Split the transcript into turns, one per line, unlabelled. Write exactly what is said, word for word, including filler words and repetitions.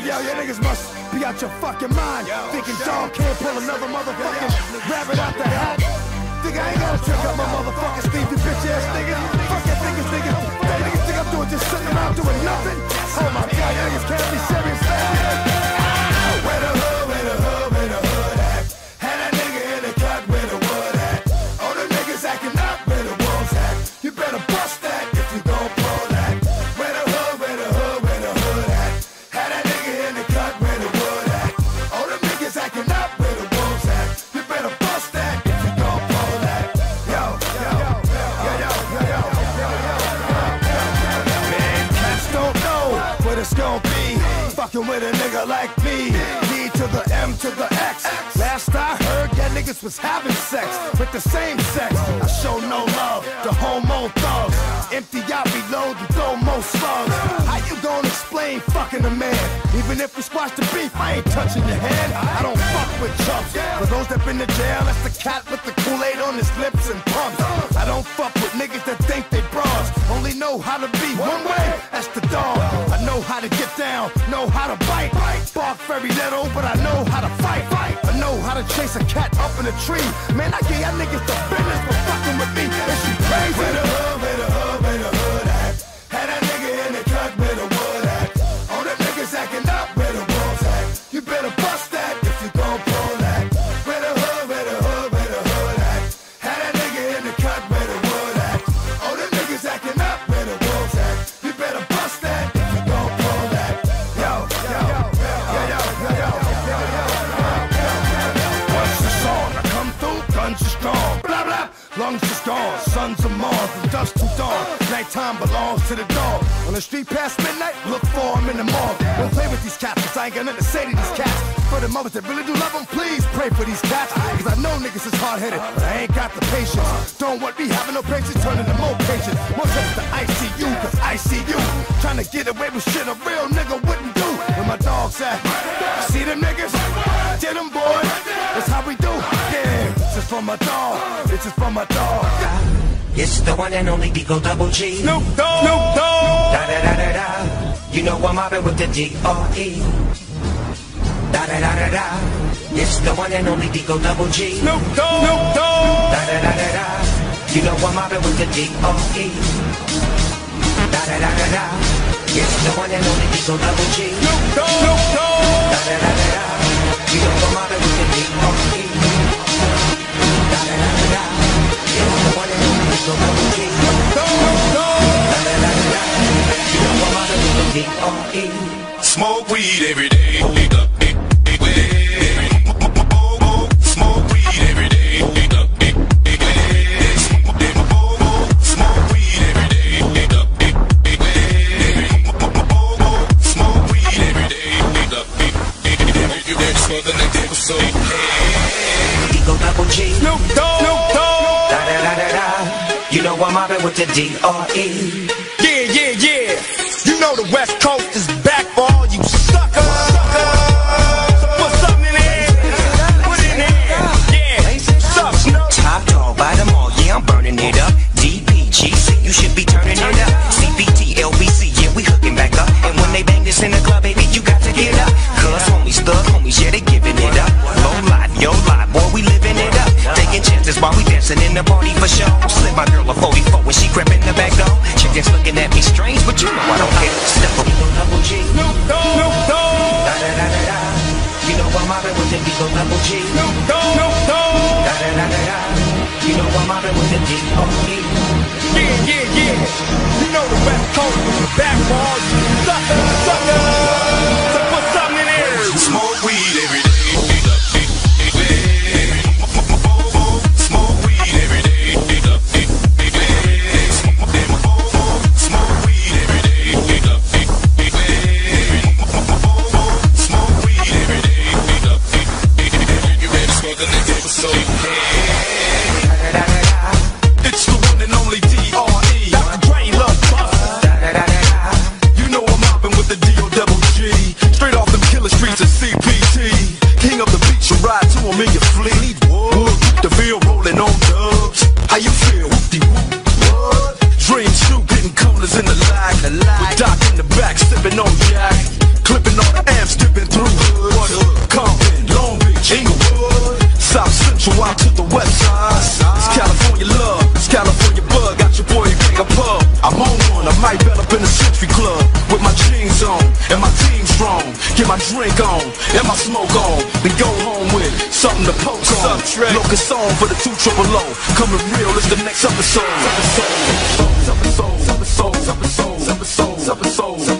Yo, your niggas must be out your fucking mind. Yo, thinking dog can't pull another motherfucking rabbit out the hat. Think I ain't gotta trick up my motherfucking Steve, you bitch ass nigga. Fuck that niggas, niggas. That niggas think I'm doing just sitting around doing nothing. Oh my god, you niggas can't be serious, man. Where the hood, where the hood, where the hood at? Had that nigga in the cut where the wood at. All the niggas acting up where the wolves at. You better bust that if you gon' pull that. Where the hood, where the hood, where the hood at? Had that nigga in the cut where the wood at. All the niggas acting up where the wolves at. You better bust that if you gon' pull that. Yo, yo, yo, yo, yo, yo, yo, yo. Man, cats don't know what it's gon' be. Fucking with a nigga like me. D to the M to the X. Last I heard, that niggas was having sex with the same sex. I show no love to homo thugs. Empty out, reload, and throw more slugs. How you gonna explain fucking a man? Even if we squash the beef, I ain't touching your hand. I don't fuck with chumps. For those that been to jail, that's the cat with the Kool-Aid on his lips and pumps. I don't fuck with niggas that think they bras. Only know how to be one way, that's the dog. I know how to get down, know how to bite. Bark very little, but I know how to fight. I know how to chase a cat up in a tree. Man, I give y'all niggas the business for fucking with me. Is you crazy? Where the hood, where the hood, where the hood at? Had that nigga in the cut where the wood at. All the niggas acting up where the wolves at. You better bust that if you gon' pull that. Where the hood, where the hood, where the hood at? Had that nigga in the cut where the wood at. All the niggas acting up where the wolves at. You better bust that if you gon' pull that. Yo, yo, yo, yo, yo, yo, yo, yo, yo. Once it's on, I come through, guns are strong. Blah, blah, lungs is gone. Sons of Mars, from dusk to dawn. Nighttime belongs to the dog. On the street past midnight, look for him in the morgue. Don't play with these cats, cause I ain't got nothing to say to these cats. For the mothers that really do love them, please pray for these cats. Cause I know niggas is hard-headed, but I ain't got the patience. Don't want me having no patience, turning to more patience. More trips to I C U, cause I see you trying to get away with shit a real nigga wouldn't do. Where my dogs at? See them niggas? Get them, boys. That's how we do. Yeah, this is for my dog. This is for my dog.
It's the one and only Digo Double G.
Snoop Dogg. Snoop Dogg.
Da da da da da. You know I'm mobbing with the D R E. Da da da da da. It's the one and only Digo Double G.
Snoop Dogg. Snoop Dogg.
Da da da da da. You know I'm mobbing with the D R E. Da da da da da. It's the one and only Digo Double G.
Snoop Dogg. Snoop Dogg.
Da da da da da. You know I'm mobbing with the D R E. Da da da da da. It's the one and only Digo Double G.
Snoop Dogg. Snoop Dogg.
Da da da da da. You know I'm mobbing with the D R E.
Smoke weed every day. Smoke weed every day. Smoke weed every day. Smoke weed every day. You ready for the next episode?
Digo Double G.
Snoop Dogg. Snoop Dogg.
Da da da da da. You know I'm mobbing with the D R E.
Yeah, yeah, yeah. You know the West Coast is back for all you suckers. So put something in there. Put it in there. Yeah. Suck, Snoop.
Top dog by them all, yeah, I'm burning it up. D P G C, you should be turning it up. C P T, L B C, yeah, we hooking back up. And when they bang this in the club, baby, you got to get up. Cause homies, thug homies, yeah, they giving it up. Low life, yo life, boy, we living it up. Taking chances while we dancing in the party for show. Slip my girl a forty-four when she crept in the back door. Chickens looking at me strange, but you know I don't care. Step up, Digo Double G.
Snoop Dogg. Snoop Dogg.
Da da da da da. You know I'm mobbing with the Digo Double G.
Snoop Dogg. Snoop Dogg.
Da da da da da. You know I'm mobbing with the D R E.
Yeah, yeah, yeah. You know the West Coast is back for all you suckers. Suckers. So put something in there.
Smoke weed every day. Smoke weed every day. get my drink on and my smoke on, then go home with something to poke on. Locust song for the two triple O. Coming real, it's the next episode. Episode, episode, episode, episode, episode, episode, episode.